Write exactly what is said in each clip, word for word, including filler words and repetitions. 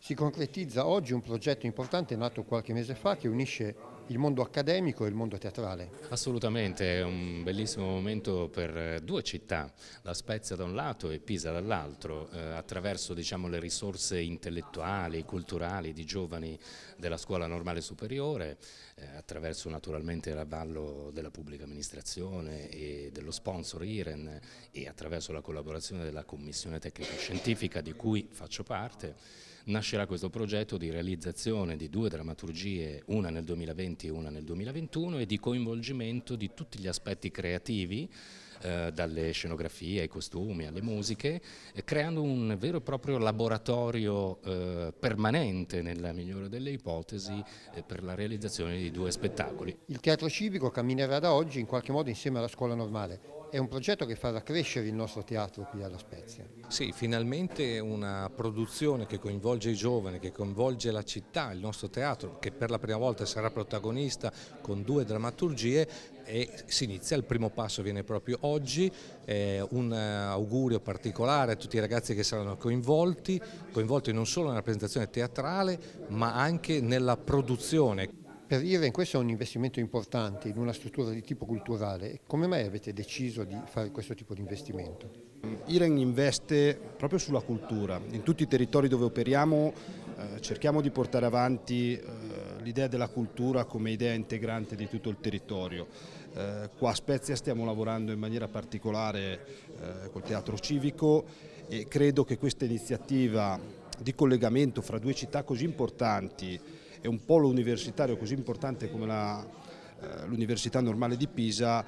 Si concretizza oggi un progetto importante nato qualche mese fa che unisce il mondo accademico e il mondo teatrale. Assolutamente, è un bellissimo momento per due città, La Spezia da un lato e Pisa dall'altro, eh, attraverso diciamo, le risorse intellettuali, culturali di giovani della scuola normale superiore, eh, attraverso naturalmente l'avallo della pubblica amministrazione e dello sponsor I R E N e attraverso la collaborazione della commissione tecnica scientifica di cui faccio parte. Nascerà questo progetto di realizzazione di due drammaturgie, una nel duemilaventi e una nel duemilaventuno, e di coinvolgimento di tutti gli aspetti creativi, eh, dalle scenografie ai costumi alle musiche, eh, creando un vero e proprio laboratorio eh, permanente, nella migliore delle ipotesi, eh, per la realizzazione di due spettacoli. Il teatro civico camminerà da oggi in qualche modo insieme alla scuola normale. È un progetto che farà crescere il nostro teatro qui alla Spezia. Sì, finalmente una produzione che coinvolge i giovani, che coinvolge la città, il nostro teatro, che per la prima volta sarà protagonista con due drammaturgie, e si inizia, il primo passo viene proprio oggi. Eh, un augurio particolare a tutti i ragazzi che saranno coinvolti, coinvolti non solo nella presentazione teatrale ma anche nella produzione. Per I R E N questo è un investimento importante in una struttura di tipo culturale. Come mai avete deciso di fare questo tipo di investimento? I R E N investe proprio sulla cultura. In tutti i territori dove operiamo eh, cerchiamo di portare avanti eh, l'idea della cultura come idea integrante di tutto il territorio. Eh, qua a Spezia stiamo lavorando in maniera particolare eh, col teatro civico e credo che questa iniziativa di collegamento fra due città così importanti e un polo universitario così importante come l'Università Normale di Pisa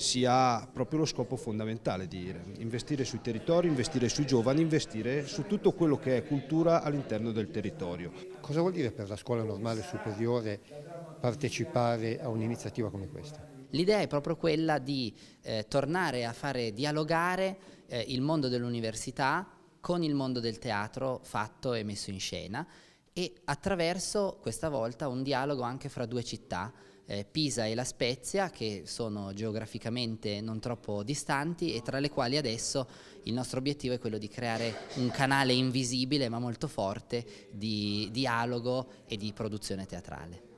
sia proprio lo scopo fondamentale di I R E N, investire sui territori, investire sui giovani, investire su tutto quello che è cultura all'interno del territorio. Cosa vuol dire per la scuola normale superiore partecipare a un'iniziativa come questa? L'idea è proprio quella di eh, tornare a fare dialogare eh, il mondo dell'università con il mondo del teatro fatto e messo in scena, e attraverso questa volta un dialogo anche fra due città, eh, Pisa e La Spezia, che sono geograficamente non troppo distanti e tra le quali adesso il nostro obiettivo è quello di creare un canale invisibile ma molto forte di dialogo e di produzione teatrale.